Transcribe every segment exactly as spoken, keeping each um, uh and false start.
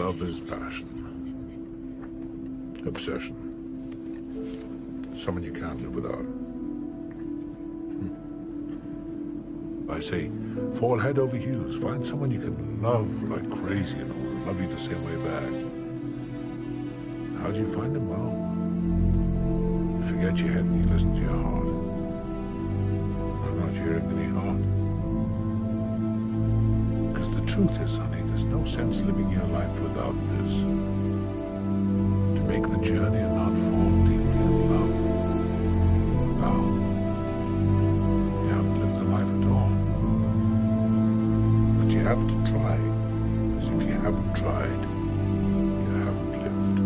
Love is passion. Obsession. Someone you can't live without. Hmm. I say, fall head over heels. Find someone you can love like crazy and who will love you the same way back. How do you find them? Well, you forget your head and you listen to your heart. I'm not hearing any heart. Because the truth is, honey, there's no sense living your life without this. To make the journey and not fall deeply in love. Well, you haven't lived a life at all. But you have to try. Because if you haven't tried, you haven't lived.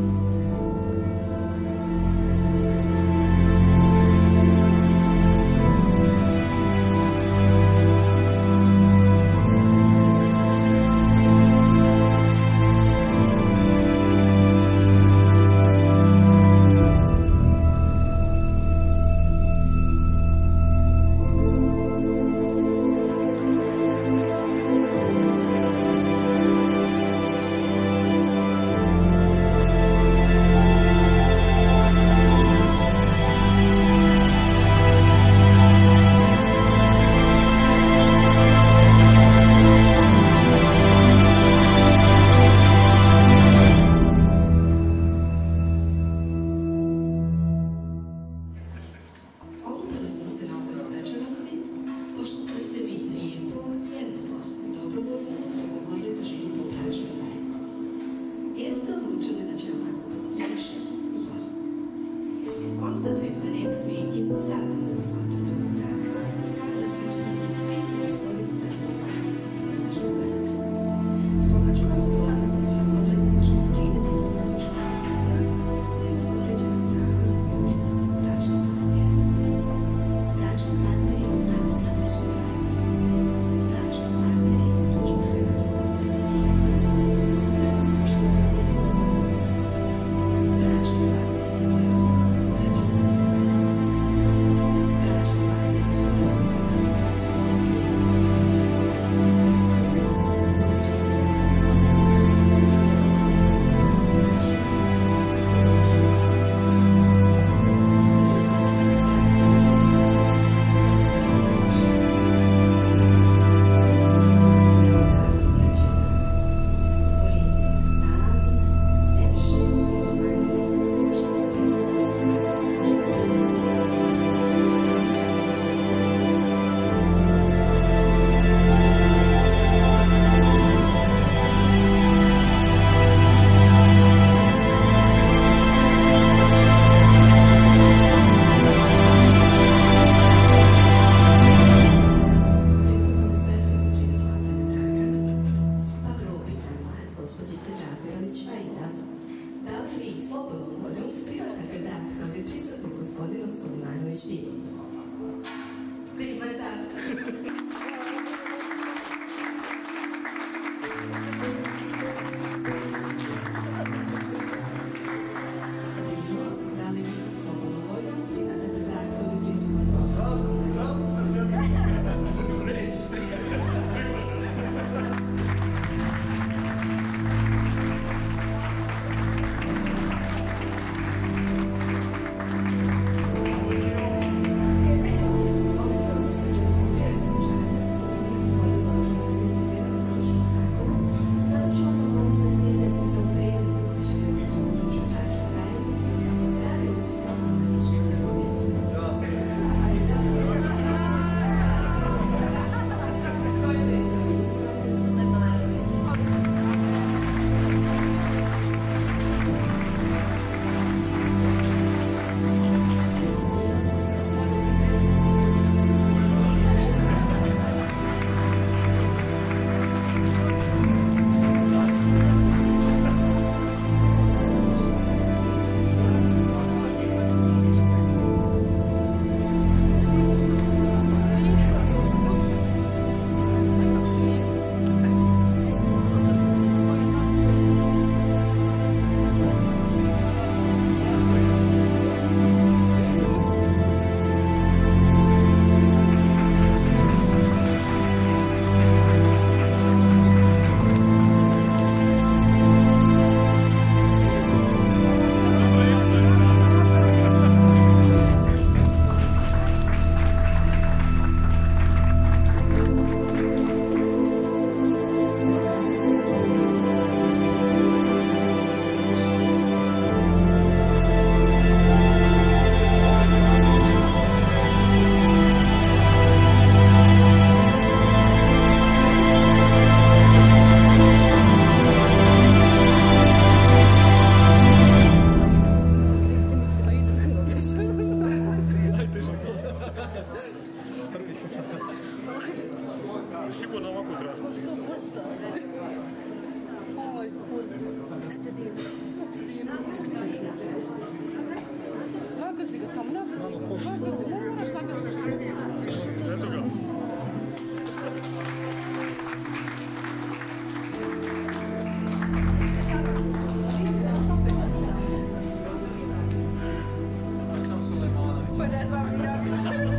sigurno ovako trebaš napisati. Oj, eto Dino. Eto Dino. Nagazi ga tam, nagazi ga. Nagazi ga, moraš nagaziti. Eto ga. Pa ne znam, ja više.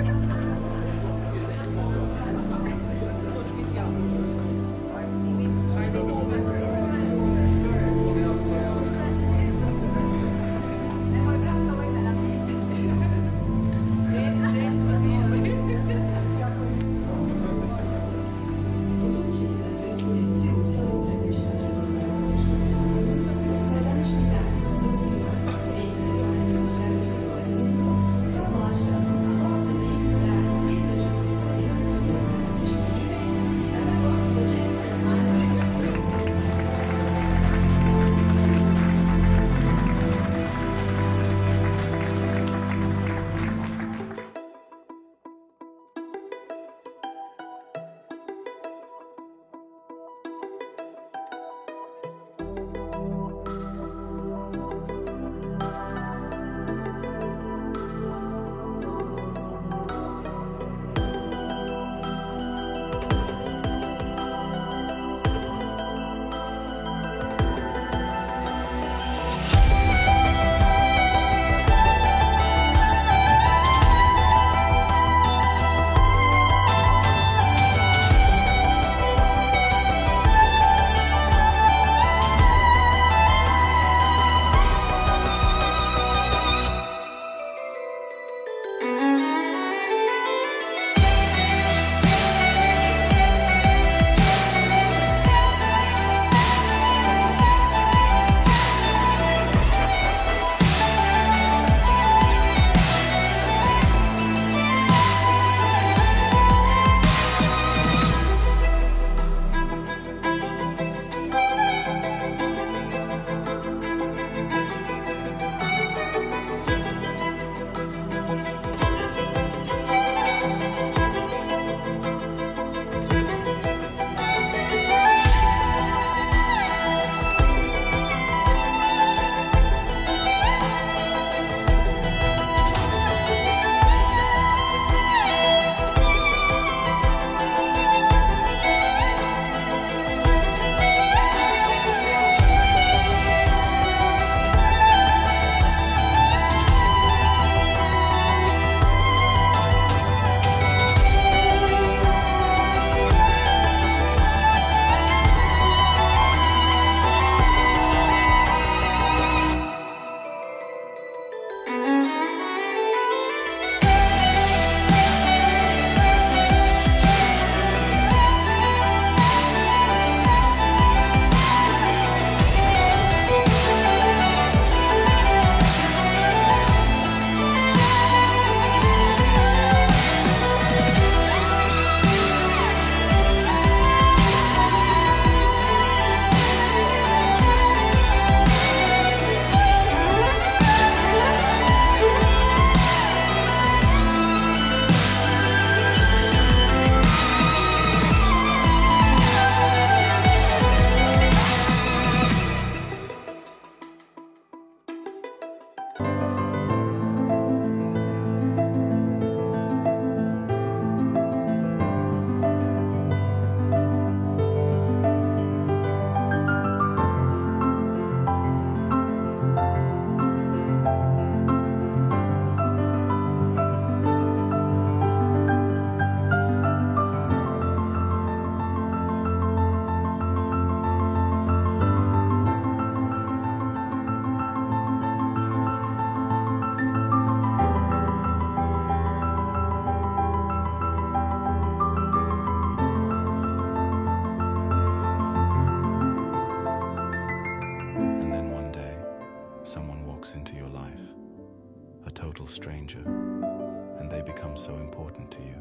stranger, and they become so important to you.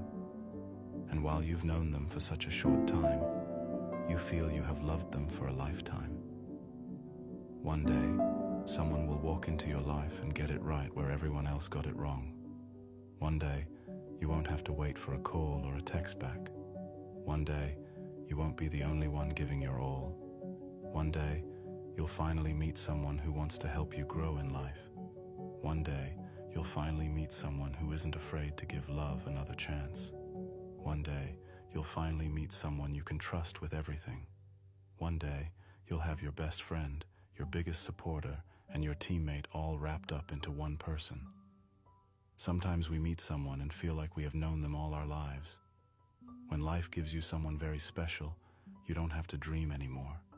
And while you've known them for such a short time, you feel you have loved them for a lifetime. One day, someone will walk into your life and get it right where everyone else got it wrong. One day, you won't have to wait for a call or a text back. One day, You won't be the only one giving your all. One day, you'll finally meet someone who wants to help you grow in life. One day, you'll finally meet someone who isn't afraid to give love another chance. One day, you'll finally meet someone you can trust with everything. One day, you'll have your best friend, your biggest supporter, and your teammate all wrapped up into one person. Sometimes we meet someone and feel like we have known them all our lives. When life gives you someone very special, you don't have to dream anymore.